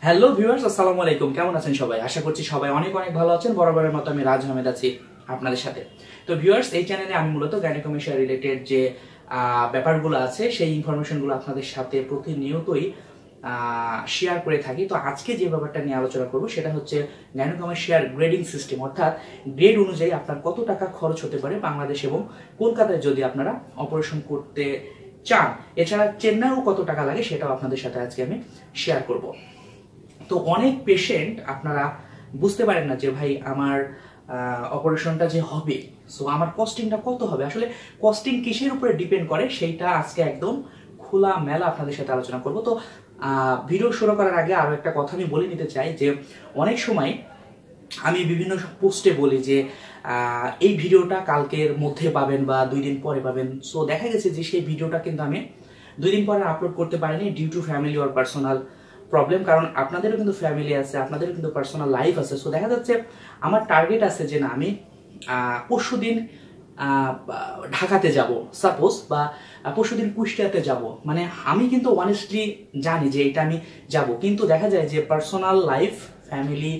Hello viewers, আসসালামু আলাইকুম। কেমন আছেন সবাই? আশা করছি সবাই অনেক অনেক ভালো আছেন। বরাবরের মতো আমি আহমেদ আছি আপনাদের সাথে। তো ভিউয়ার্স, এই চ্যানেলে আমি মূলত গাইনোকমেশিয়া রিলেটেড যে ব্যাপারগুলো আছে সেই ইনফরমেশনগুলো আপনাদের সাথে প্রতিনিয়তই শেয়ার করে থাকি। তো আজকে যে ব্যাপারটা নিয়ে আলোচনা করব সেটা হচ্ছে গাইনোকমেশিয়ার গ্রেডিং সিস্টেম, অর্থাৎ গ্রেড অনুযায়ী আপনার কত টাকা খরচ হতে পারে বাংলাদেশ এবং কলকাতায় যদি আপনারা অপারেশন করতে চান। এছাড়া চেন্নাইও কত টাকা লাগে সেটাও আপনাদের সাথে আজকে আমি শেয়ার করব। তো অনেক পেশেন্ট আপনারা বুঝতে পারেন না যে ভাই আমার অপারেশনটা যে হবে, সো আমার কস্টিংটা কত হবে। আসলে কস্টিং কিসের উপরে ডিপেন্ড করে সেইটা আজকে একদম খোলা মেলা আপনাদের সাথে আলোচনা করব। তো ভিডিও শুরু করার আগে আরো একটা কথা আমি বলে নিতে চাই যে অনেক সময় আমি বিভিন্ন পোস্টে বলি যে এই ভিডিওটা কালকের মধ্যে পাবেন বা 2 দিন পরে পাবেন। সো দেখা গেছে যে সেই ভিডিওটা কিন্তু আমি 2 দিন পরে আপলোড করতে পারিনি due to family or personal problem, কারণ আপনাদেরও কিন্তু ফ্যামিলি আছে, আপনাদেরও কিন্তু পার্সোনাল লাইফ আছে। সো দেখা যাচ্ছে আমার টার্গেট আছে যে না, আমি পরশুদিন ঢাকাতে যাব সাপোজ, বা পরশুদিন কুষ্টিয়াতে যাব, মানে আমি কিন্তু অনেস্টলি জানি যে এটা আমি যাব, কিন্তু দেখা যায় যে পার্সোনাল লাইফ, ফ্যামিলি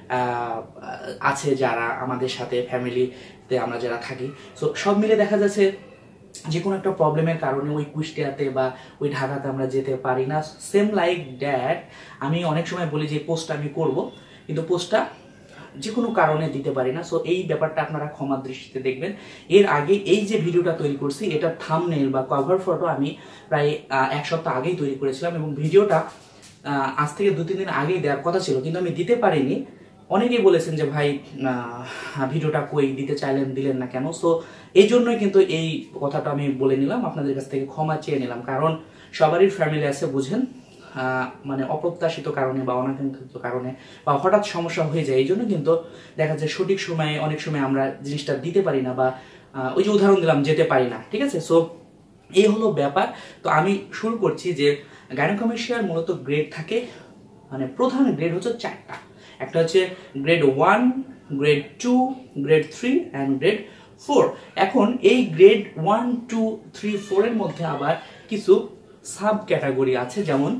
আছে যারা আমাদের সাথে, ফ্যামিলিতে আমরা যারা থাকি, সো সব মিলে দেখা যাচ্ছে যে কোনো একটা প্রবলেমের কারণে ওই কুষ্টিয়াতে বা ওই ঢাকাতে আমরা যেতে পারি না। সেম লাইক দ্যাট আমি অনেক সময় বলি যে পোস্টটা আমি করব, কিন্তু পোস্টটা যে কোনো কারণে দিতে পারি না। সো এই ব্যাপারটা আপনারা ক্ষমার দৃষ্টিতে দেখবেন। এর আগে এই যে ভিডিওটা তৈরি করছি, এটা থাম্বনেল বা কভার ফটো আমি প্রায় 1 সপ্তাহ আগেই তৈরি করেছিলাম, এবং ভিডিওটা আজ থেকে 2-3 দিন আগেই দেওয়ার কথা ছিল, কিন্তু আমি দিতে পারিনি। অনেকেই বলেছেন যে ভাই ভিডিওটা কই, দিতে চাইলেন, দিলেন না কেন। সো এই জন্যই কিন্তু এই কথাটা আমি বলে নিলাম, আপনাদের কাছ থেকে ক্ষমা চেয়ে নিলাম, কারণ সবারই ফ্যামিলি আছে, বুঝেন, মানে অপ্রত্যাশিত কারণে বা অনাকাঙ্ক্ষিত কারণে বা হঠাৎ সমস্যা হয়ে যায়। এই জন্য কিন্তু দেখা যায় সঠিক সময়ে অনেক সময় আমরা জিনিসটা দিতে পারি না, বা ওই যে উদাহরণ দিলাম, যেতে পারি না। ঠিক আছে, সো এই হলো ব্যাপার। তো আমি শুরু করছি যে গাইনোকমেশিয়ার মূলত গ্রেড থাকে, মানে প্রধান গ্রেড হচ্ছে 4টা। একটা হচ্ছে grade 1, grade 2, grade 3 and grade 4। এখন এই গ্রেড 1, 2, 3, 4 এর মধ্যে আবার কিছু সাব ক্যাটাগরি আছে। যেমন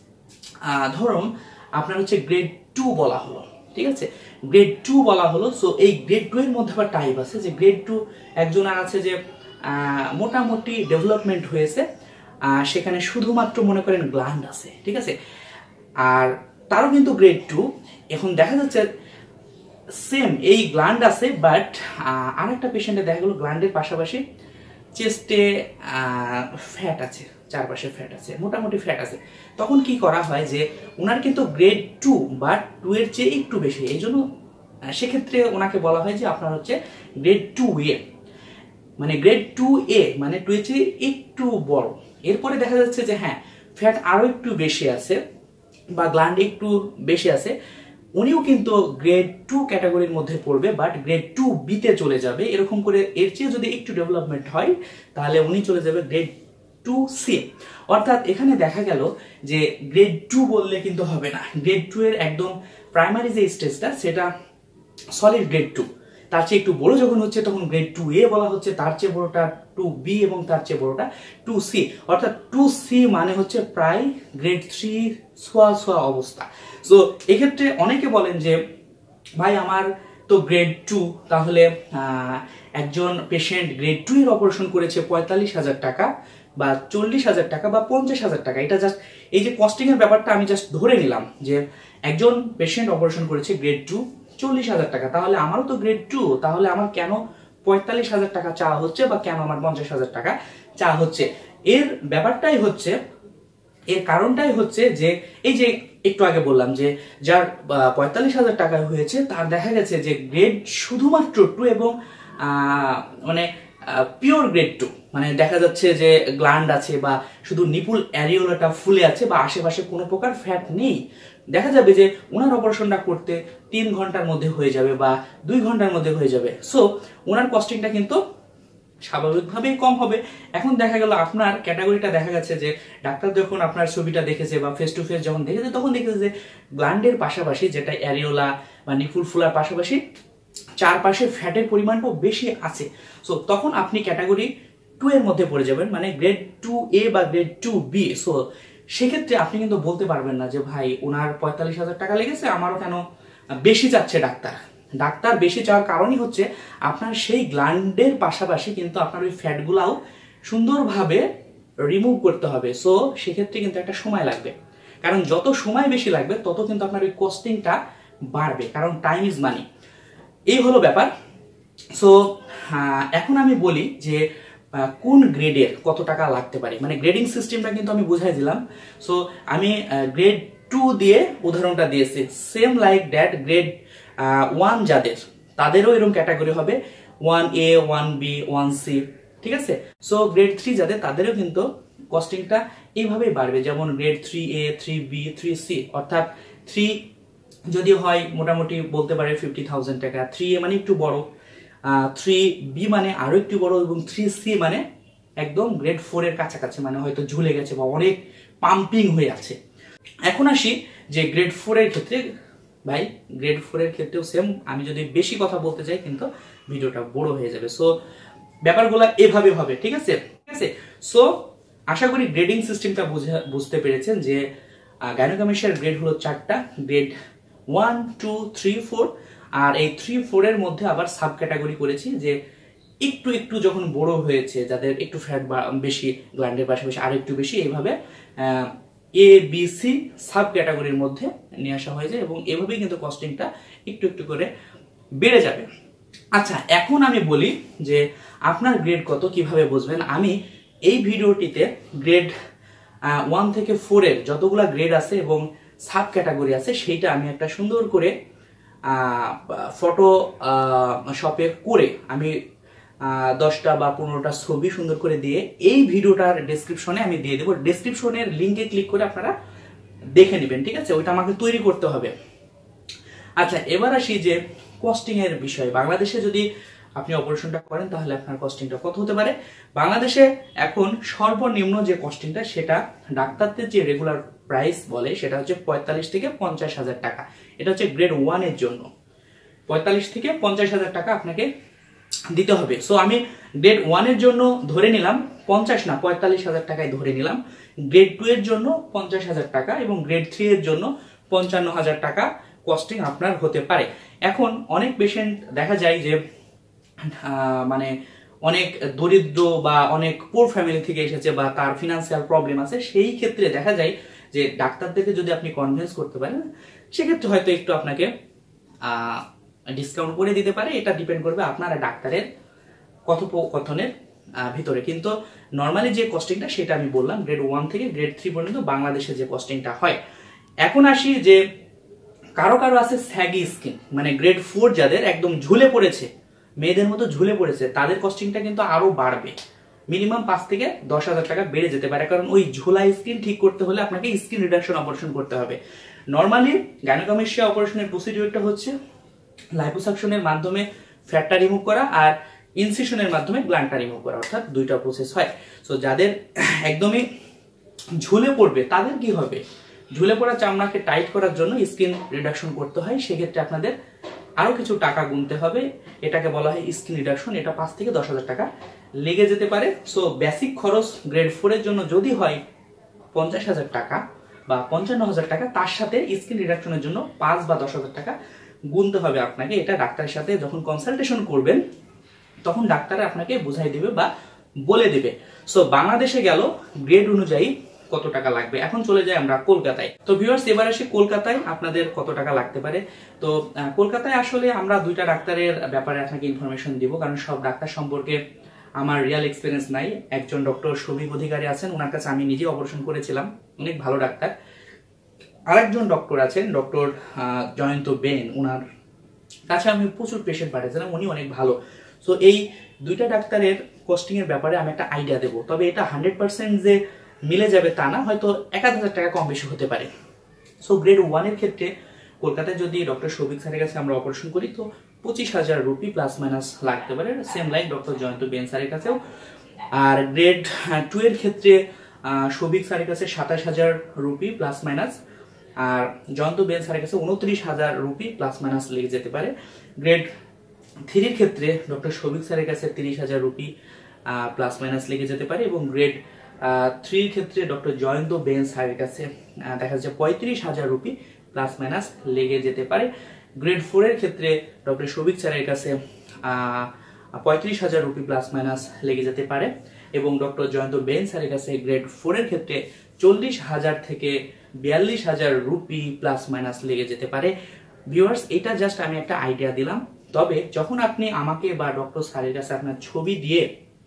ধরুন আপনার হচ্ছে গ্রেড 2 বলা হলো, ঠিক আছে, গ্রেড 2 বলা হলো। সো এই গ্রেড 2 এর মধ্যে আবার টাইপ আছে, যে গ্রেড 2 একজনের আছে যে মোটামুটি ডেভেলপমেন্ট হয়েছে, সেখানে শুধুমাত্র মনে করেন গ্ল্যান্ড আছে, ঠিক আছে, আর তারও কিন্তু গ্রেড 2। এখন দেখা যাচ্ছে সেম এই গ্ল্যান্ড আছে, বাট আরেকটা পেশেন্টে দেখা গেলো গ্ল্যান্ডের পাশাপাশি চেস্টে ফ্যাট আছে, চারপাশে ফ্যাট আছে, মোটামুটি ফ্যাট আছে। তখন কি করা হয় যে ওনার কিন্তু গ্রেড 2 বাট 2 এর চেয়ে একটু বেশি, এই জন্য সেক্ষেত্রে ওনাকে বলা হয় যে আপনার হচ্ছে গ্রেড 2A, মানে গ্রেড 2A মানে 2 এর চেয়ে একটু বড়। এরপরে দেখা যাচ্ছে যে হ্যাঁ, ফ্যাট আরো একটু বেশি আছে বা গ্ল্যান্ড একটু বেশি আছে, উনিও কিন্তু গ্রেড 2 ক্যাটাগরির মধ্যে পড়বে, বাট গ্রেড 2B-তে চলে যাবে। এরকম করে এর চেয়ে যদি একটু ডেভেলপমেন্ট হয় তাহলে উনি চলে যাবে গ্রেড 2C। অর্থাৎ এখানে দেখা গেল যে গ্রেড 2 বললে কিন্তু হবে না, গ্রেড 2 এর একদম প্রাইমারি যে স্টেজটা সেটা সলিড গ্রেড 2, তার চেয়ে একটু বড় যখন হচ্ছে তখন গ্রেড 2A বলা হচ্ছে, তার চেয়ে বড়টা 2B এবং তার চেয়ে বড়টা 2C। অর্থাৎ 2C মানে হচ্ছে প্রায় গ্রেড 3 ছোঁয়া অবস্থা। সো এক্ষেত্রে অনেকে বলেন যে ভাই আমার তো গ্রেড 2, তাহলে একজন পেশেন্ট গ্রেড 2 এর অপারেশন করেছে 45,000 টাকা বা 40,000 টাকা বা 50,000 টাকা। এটা জাস্ট এই যে কস্টিং এর ব্যাপারটা আমি জাস্ট ধরে নিলাম যে একজন পেশেন্ট অপারেশন করেছে গ্রেড 2 40,000 টাকা, তাহলে আমারও তো গ্রেড 2, তাহলে আমার কেন 45,000 টাকা চাওয়া হচ্ছে বা কেন আমার 50,000 টাকা চাওয়া হচ্ছে। এর ব্যাপারটাই হচ্ছে, এর কারণটাই হচ্ছে যে এই যে একটু আগে বললাম যে যার 45,000 টাকা হয়েছে তার দেখা গেছে যে গ্রেড শুধুমাত্র 2 এবং মানে পিওর গ্রেড 2, মানে দেখা যাচ্ছে যে গ্ল্যান্ড আছে বা শুধু নিপুল অ্যারিওলাটা ফুলে আছে বা আশেপাশে কোনো প্রকার ফ্যাট নেই। দেখা যাবে যে ওনার অপারেশনটা করতে 3 ঘন্টার মধ্যে হয়ে যাবে বা 2 ঘন্টার মধ্যে হয়ে যাবে। সো ওনার কস্টিংটা কিন্তু স্বাভাবিকভাবেই কম হবে। এখন দেখা গেল আপনার ক্যাটাগরিটা দেখা গেছে যে ডাক্তার যখন আপনার ছবিটা দেখেছে বা ফেস টু ফেস যখন দেখেছে, তখন দেখেছে যে গ্ল্যান্ডের পাশাপাশি, যেটা অ্যারিওলা বা নিপুল ফুলার পাশাপাশি চারপাশে ফ্যাটের পরিমাণটাও বেশি আছে। সো তখন আপনি ক্যাটাগরি 2 এর মধ্যে পড়ে যাবেন, মানে গ্রেড 2A বা গ্রেড 2B। সো সেক্ষেত্রে আপনি কিন্তু বলতে পারবেন না যে ভাই ওনার 45,000 টাকা লেগেছে, আমারও কেন বেশি চাচ্ছে ডাক্তার। ডাক্তার বেশি চাওয়ার কারণই হচ্ছে আপনার সেই গ্ল্যান্ডের পাশাপাশি কিন্তু আপনার ওই ফ্যাটগুলাও সুন্দরভাবে রিমুভ করতে হবে। সো সেক্ষেত্রে কিন্তু একটা সময় লাগবে, কারণ যত সময় বেশি লাগবে তত কিন্তু আপনার ওই কস্টিংটা বাড়বে, কারণ টাইম ইজ মানি। এই হলো ব্যাপার। সো এখন আমি বলি যে কোন গ্রেডের কত টাকা লাগতে পারে, মানে গ্রেডিং সিস্টেমটা কিন্তু আমি বুঝাই দিলাম। সো আমি গ্রেড 2 দিয়ে উদাহরণটা দিয়েছি, সেম লাইক দ্যাট গ্রেড 1 যাদের, তাদেরও এরকম ক্যাটাগরি হবে 1A 1B 1C, ঠিক আছে। সো গ্রেড 3 যাদের, তাদেরও কিন্তু কস্টিংটা এইভাবেই বাড়বে, যেমন গ্রেড 3A 3B 3C, অর্থাৎ 3 যদি হয় মোটামুটি বলতে পারে 50,000 টাকা, 3A মানে একটু বড়, 3B মানে আরো একটু বড়, এবং 3C মানে একদম গ্রেড 4 এর কাছাকাছি, মানে হয়তো ঝুলে গেছে বা অনেক পাম্পিং হয়ে আছে। এখন আসি যে গ্রেড 4 এর ক্ষেত্রে, ভাই গ্রেড 4 এর ক্ষেত্রেও সেম, আমি যদি বেশি কথা বলতে চাই কিন্তু ভিডিওটা বড় হয়ে যাবে। সো ব্যাপারগুলো এভাবে হবে, ঠিক আছে, ঠিক আছে। সো আশা করি গ্রেডিং সিস্টেমটা বুঝতে পেরেছেন যে গাইনোকমেশিয়ার গ্রেড হলো 4টা, গ্রেড 1 2 3 4, আর এই 3 4 এর মধ্যে আবার সাব ক্যাটাগরি করেছি, যে একটু একটু যখন বড় হয়েছে, যাদের একটু ফ্যাট বেশি, গ্ল্যান্ডের পাশাপাশি আর একটু বেশি, এইভাবে ABC সাব ক্যাটাগরির মধ্যে নিয়ে আসা হয়েছে, এবং এভাবেই কিন্তু কস্টিংটা একটু একটু করে বেড়ে যাবে। আচ্ছা, এখন আমি বলি যে আপনার গ্রেড কত কিভাবে বুঝবেন। আমি এই ভিডিওটিতে গ্রেড 1 থেকে 4 এর যতগুলা গ্রেড আছে এবং সাব ক্যাটাগরি আছে, সেইটা আমি একটা সুন্দর করে ফটো শপে করে আমি 10টা বা 15টা ছবি সুন্দর করে দিয়ে এই ভিডিওটার ডেসক্রিপশনে আমি দিয়ে দেবো। ডেসক্রিপশনের লিঙ্কে ক্লিক করে আপনারা দেখে নেবেন, ঠিক আছে, ওইটা আমাকে তৈরি করতে হবে। আচ্ছা, এবার আসি যে কস্টিং এর বিষয়। বাংলাদেশে যদি আপনি অপারেশনটা করেন তাহলে আপনার কস্টিংটা কত হতে পারে। বাংলাদেশে এখন সর্বনিম্ন যে কস্টিংটা, সেটা ডাক্তারদের যে রেগুলার প্রাইস বলে, সেটা হচ্ছে 45 থেকে 50,000 টাকা। এটা হচ্ছে গ্রেড 1 এর জন্য 45 থেকে 50,000 টাকা আপনাকে দিতে হবে। সো আমি গ্রেড 1 এর জন্য ধরে নিলাম 50 না 45,000 টাকায় ধরে নিলাম। গ্রেড 2 এর জন্য 50,000 টাকা এবং গ্রেড 3 এর জন্য 55,000 টাকা কস্টিং আপনার হতে পারে। এখন অনেক পেশেন্ট দেখা যায় যে মানে অনেক দরিদ্র বা অনেক পুর ফ্যামিলি থেকে এসেছে বা তার ফিনান্সিয়াল প্রবলেম আছে, সেই ক্ষেত্রে দেখা যায় যে ডাক্তারদেরকে যদি আপনি কনভিন্স করতে পারেন, সেক্ষেত্রে হয়তো একটু আপনাকে ডিসকাউন্ট করে দিতে পারে। এটা ডিপেন্ড করবে আপনার ডাক্তারের কথোপকথনের ভিতরে। কিন্তু নর্মালি যে কস্টিংটা সেটা আমি বললাম গ্রেড 1 থেকে গ্রেড 3 পর্যন্ত বাংলাদেশে যে কস্টিংটা হয়। এখন আসি যে কারো কারো আছে স্যাগি স্কিন, মানে গ্রেড 4 যাদের একদম ঝুলে পড়েছে, মেয়েদের মতো ঝুলে পড়েছে, তাদের কস্টিংটা কিন্তু আরো বাড়বে। মিনিমাম 5 থেকে 10,000 টাকা বেড়ে যেতে পারে, কারণ ওই ঝোলা স্কিন ঠিক করতে হলে আপনাকে স্কিন রিডাকশন অপারেশন করতে হবে। নর্মালি গাইনোকমেশিয়া অপারেশনের প্রসিডিউরটা হচ্ছে লাইপোসাকশনের মাধ্যমে ফ্যাটটা রিমুভ করা আর ইনসিশনের মাধ্যমে গ্ল্যান্ডটা রিমুভ করা, অর্থাৎ দুইটা প্রসেস হয়। সো যাদের একদমই ঝুলে পড়বে তাদের কি হবে, ঝুলে পড়া চামড়াকে টাইট করার জন্য স্কিন রিডাকশন করতে হয়। সেক্ষেত্রে আপনাদের আরো কিছু টাকা গুনতে হবে, এটাকে বলা হয় স্কিন রিডাকশন। এটা 5 থেকে 10,000 টাকা লেগে যেতে পারে। সো বেসিক খরচ গ্রেড 4 এর জন্য যদি হয় 50,000 টাকা বা 55,000 টাকা, তার সাথে স্কিন রিডাকশনের জন্য 5 বা 10,000 টাকা গুনতে হবে আপনাকে। এটা ডাক্তারের সাথে যখন কনসালটেশন করবেন তখন ডাক্তার আপনাকে বুঝাই দিবে বা বলে দিবে। সো বাংলাদেশে গেল গ্রেড অনুযায়ী কত টাকা লাগবে। এখন চলে যাই আমরা কলকাতায়। তো ভিউয়ার্স, এবার আসি কলকাতায় আপনাদের কত টাকা লাগতে পারে। তো কলকাতায় আসলে আমরা দুইটা ডাক্তারের ব্যাপারে আপনাকে ইনফরমেশন দিব, কারণ সব ডাক্তার সম্পর্কে আমার রিয়াল এক্সপিরিয়েন্স নাই। একজন ডক্টর শফিক অধিকারী আছেন, ওনার কাছে আমি নিজে অপারেশন করেছিলাম, অনেক ভালো ডাক্তার। আরেকজন ডক্টর আছেন ডক্টর জয়ন্ত বেন, ওনার কাছে আমি প্রচুর পেশেন্ট পাঠিয়েছিলাম, উনি অনেক ভালো। সো এই দুইটা ডাক্তারের কস্টিং এর ব্যাপারে আমি একটা আইডিয়া দেবো, তবে এটা 100% যে মিলে যাবে তা না, হয়তো 1,000 টাকা কম বেশি হতে পারে। সো গ্রেড 1 এর ক্ষেত্রে কলকাতায় যদি ডক্টর শফিক স্যারের কাছে আমরা অপারেশন করি তো 25,000 রুপি প্লাস মাইনাস লাগতে পারে, same like doctor Jayanta Ben স্যারের কাছেও। আর গ্রেড 2 এর ক্ষেত্রে শফিক স্যারের কাছে 27,000 রুপি প্লাস মাইনাস, আর জয়ন্ত বেন স্যারের কাছে 29,000 রুপি প্লাস মাইনাস লেগে যেতে পারে। গ্রেড 3 এর ক্ষেত্রে ডক্টর শফিক স্যারের কাছে 30,000 রুপি প্লাস মাইনাস লেগে যেতে পারে, এবং গ্রেড 3 ক্ষেত্রে ডক্টর জয়ন্ত বেন স্যারের কাছে দেখা যাচ্ছে 35,000 রুপি প্লাস মাইনাস লেগে যেতে পারে। গ্রেড 4 এর ক্ষেত্রে ডক্টর শফিক স্যারের কাছে 35,000 রুপি প্লাস মাইনাস লেগে যেতে পারে এবং ডক্টর জয়ন্ত বেন স্যারের কাছে গ্রেড 4 এর ক্ষেত্রে 40,000 থেকে 42,000 রুপি প্লাস মাইনাস লেগে যেতে পারে। ভিউয়ার্স, এটা জাস্ট আমি একটা আইডিয়া দিলাম। তবে যখন আপনি আমাকে বা ডক্টর স্যারের কাছে আপনার ছবি দিয়ে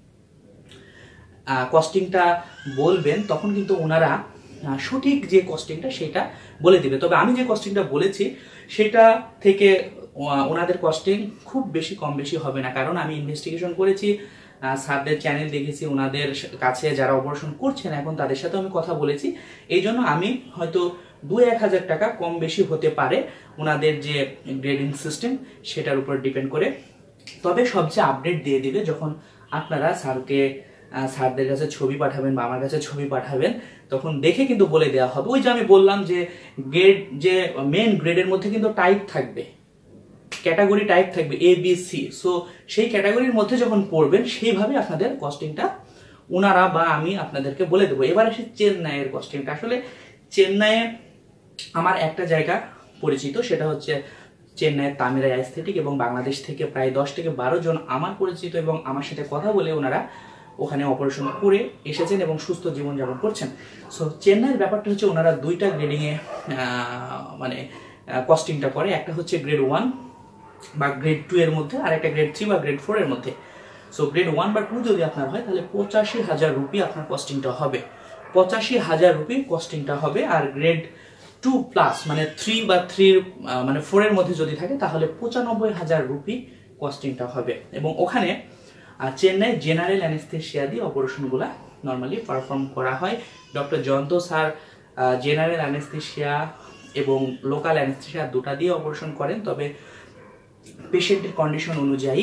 কস্টিংটা বলবেন, তখন কিন্তু ওনারা সঠিক যে কস্টিংটা সেটা বলে দিবে। তবে আমি যে কস্টিংটা বলেছি সেটা থেকে ওনাদের কস্টিং খুব বেশি কম বেশি হবে না, কারণ আমি ইনভেস্টিগেশন করেছি, স্যারদের চ্যানেল দেখেছি, ওনাদের কাছে যারা অপারেশন করছেন এখন তাদের সাথে আমি কথা বলেছি। এই জন্য আমি হয়তো 2-1 হাজার টাকা কম বেশি হতে পারে ওনাদের যে গ্রেডিং সিস্টেম সেটার উপর ডিপেন্ড করে। তবে সবচেয়ে আপডেট দিয়ে দিবে যখন আপনারা স্যারদের কাছে ছবি পাঠাবেন বা আমার কাছে ছবি পাঠাবেন, তখন দেখে কিন্তু বলে দেওয়া হবে। ওই যে আমি বললাম যে গ্রেড, যে মেন গ্রেডের মধ্যে কিন্তু টাইপ থাকবে, ক্যাটাগরি টাইপ থাকবে A B C। সো সেই ক্যাটাগরির মধ্যে যখন পড়বেন সেইভাবে আপনাদের কস্টিংটা ওনারা বা আমি আপনাদেরকে বলে দেবো। এবার আসি চেন্নাইয়ের কস্টিংটা। আসলে চেন্নাইয়ে আমার একটা জায়গা পরিচিত, সেটা হচ্ছে চেন্নাইয়ের তামিরা অ্যাস্থেটিক, এবং বাংলাদেশ থেকে প্রায় 10 থেকে 12 জন আমার পরিচিত এবং আমার সাথে কথা বলে ওনারা ওখানে অপারেশন করে এসেছেন এবং সুস্থ জীবনযাপন করছেন। সো চেন্নাইয়ের ব্যাপারটা হচ্ছে ওনারা 2টা গ্রেডিংয়ে মানে কস্টিংটা করে। একটা হচ্ছে গ্রেড 1 বা গ্রেড 2 এর মধ্যে, আর একটা গ্রেড 3 বা গ্রেড 4 এর মধ্যে। সো গ্রেড 1 বা 2 যদি আপনার হয় তাহলে 85,000 রুপি আপনার কস্টিংটা হবে, 85,000 রুপি কস্টিংটা হবে। আর গ্রেড 2 প্লাস মানে 3 বা 3 মানে 4 এর মধ্যে যদি থাকে তাহলে 95,000 রুপি কস্টিংটা হবে। এবং ওখানে চেন্নাই জেনারেল অ্যানেস্থেশিয়া দিয়ে অপারেশনগুলো নর্মালি পারফর্ম করা হয়। Doctor Jayanta sir general anaesthesia এবং লোকাল অ্যানেস্থেশিয়া দুটা দিয়ে অপারেশন করেন। তবে পেশেন্টের কন্ডিশন অনুযায়ী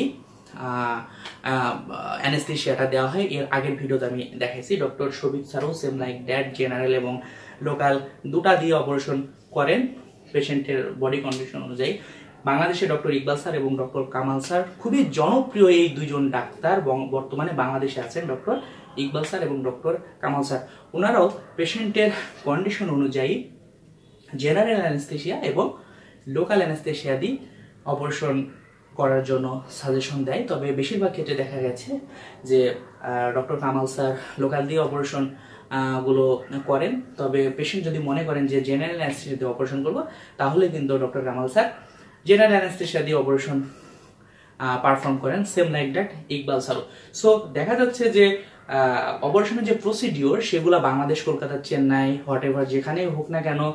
অ্যানেস্থেশিয়াটা দেওয়া হয়। এর আগের ভিডিওতে আমি দেখাইছি। ডক্টর শফিক স্যারও সেম লাইক দ্যাট জেনারেল এবং লোকাল দুটা দিয়ে অপারেশন করেন পেশেন্টের বডি কন্ডিশন অনুযায়ী। বাংলাদেশে ডক্টর ইকবাল স্যার এবং ডক্টর কামাল স্যার খুবই জনপ্রিয় এই দুইজন ডাক্তার, বর্তমানে বাংলাদেশে আছেন ডক্টর ইকবাল স্যার এবং ডক্টর কামাল স্যার। ওনারাও পেশেন্টের কন্ডিশন অনুযায়ী জেনারেল অ্যানেস্থেশিয়া এবং লোকাল অ্যানেস্থেশিয়া দিয়ে অপারেশন করার জন্য সাজেশন দেয়। তবে বেশিরভাগ ক্ষেত্রে দেখা গেছে যে ডক্টর কামাল স্যার লোকাল দিয়ে অপারেশন গুলো করেন। তবে পেশেন্ট যদি মনে করেন যে জেনারেল অ্যানেস্থেশিয়া দিয়ে অপারেশন করবো, তাহলে কিন্তু doctor Kamal sir general anaesthesia দিয়ে অপারেশন পারফর্ম করেন, সেম লাইক দ্যাট ইকবাল স্যারও। সো দেখা যাচ্ছে যে অপারেশনের যে প্রসিডিওর সেগুলো বাংলাদেশ, কলকাতা, চেন্নাই, হোয়াট এভার যেখানেই হোক না কেন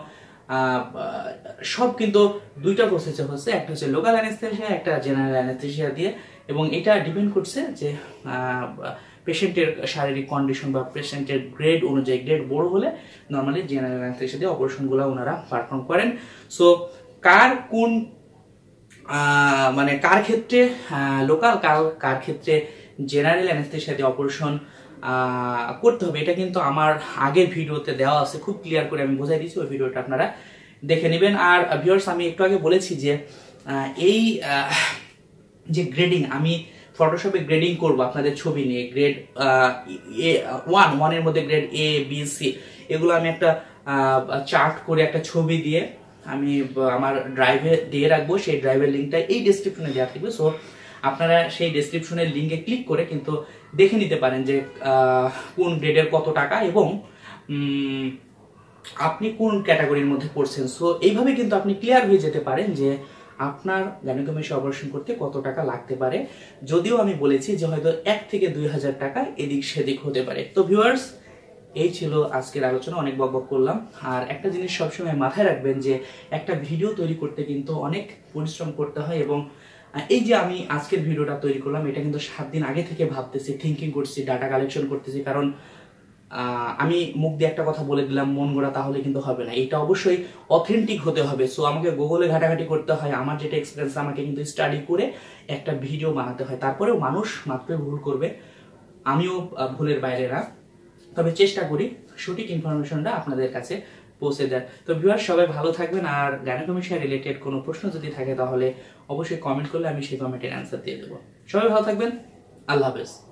সব কিন্তু দুইটা প্রসেসে হচ্ছে, একটা হচ্ছে লোকাল অ্যানেস্থেশিয়া, একটা জেনারেল অ্যানেস্থেশিয়া দিয়ে। এবং এটা ডিপেন্ড করছে যে পেশেন্টের শারীরিক কন্ডিশন বা পেশেন্টের গ্রেড অনুযায়ী। গ্রেড বড় হলে নর্মালি জেনারেল অ্যানেস্থেশিয়া দিয়ে অপারেশনগুলো ওনারা পারফর্ম করেন। সো কার কোন মানে কার ক্ষেত্রে লোকাল, কার ক্ষেত্রে জেনারেল অ্যানেস্থেশিয়া দিয়ে অপারেশন করতে হবে, এটা কিন্তু আমার আগের ভিডিওতে দেওয়া আছে, খুব ক্লিয়ার করে আমি বোঝাই দিয়েছি, ওই ভিডিওটা আপনারা দেখে নেবেন। আর ভিউয়ার্স, আমি একটু আগে বলেছি যে এই যে গ্রেডিং, আমি ফটোশপে গ্রেডিং করব আপনাদের ছবি নিয়ে, গ্রেড A1 এর মধ্যে গ্রেড A B C এগুলো আমি একটা চার্ট করে একটা ছবি দিয়ে আমি আমার ড্রাইভে দিয়ে রাখবো। সেই ড্রাইভের লিঙ্কটা এই ডেসক্রিপশনে দেওয়া থাকবে। সো আপনারা সেই ডেসক্রিপশনের লিঙ্কে ক্লিক করে কিন্তু দেখে নিতে পারেন যে কোন গ্রেডের কত টাকা এবং আপনি কোন ক্যাটাগরির মধ্যে পড়ছেন। সো এইভাবে কিন্তু আপনি ক্লিয়ার হয়ে যেতে পারেন যে আপনার গাইনোকমাস্টিয়া অপারেশন করতে কত টাকা লাগতে পারে। যদিও আমি বলেছি যে হয়তো 1 থেকে 2,000 টাকা এদিক সেদিক হতে পারে। তো ভিউয়ার্স, এই ছিল আজকের আলোচনা, অনেক বকবক করলাম। আর একটা জিনিস সবসময় মাথায় রাখবেন যে একটা ভিডিও তৈরি করতে কিন্তু অনেক পরিশ্রম করতে হয়। এবং এই যে আমি আজকের ভিডিওটা তৈরি করলাম, এটা কিন্তু 7 দিন আগে থেকে ভাবতেছি, থিঙ্কিং করছি, ডাটা কালেকশন করতেছি। কারণ আমি মুখ দিয়ে একটা কথা বলে দিলাম মন গড়া, তাহলে কিন্তু হবে না, এটা অবশ্যই অথেন্টিক হতে হবে। সো আমাকে গুগলে ঘাটাঘাটি করতে হয়, আমার যেটা এক্সপিরিয়েন্স আমাকে কিন্তু স্টাডি করে একটা ভিডিও বানাতে হয়। তারপরেও মানুষ মাত্রই ভুল করবে, আমিও ভুলের বাইরে না। তবে চেষ্টা করি সঠিক ইনফরমেশনটা আপনাদের কাছে পৌঁছে দেয়। তো ভিউয়ার, সবাই ভালো থাকবেন। আর গাইনোকমাস্টিয়া রিলেটেড কোনো প্রশ্ন যদি থাকে তাহলে অবশ্যই কমেন্ট করলে আমি সেই কমেন্টের অ্যান্সার দিয়ে দেবো। সবাই ভালো থাকবেন, আল্লাহ হাফেজ।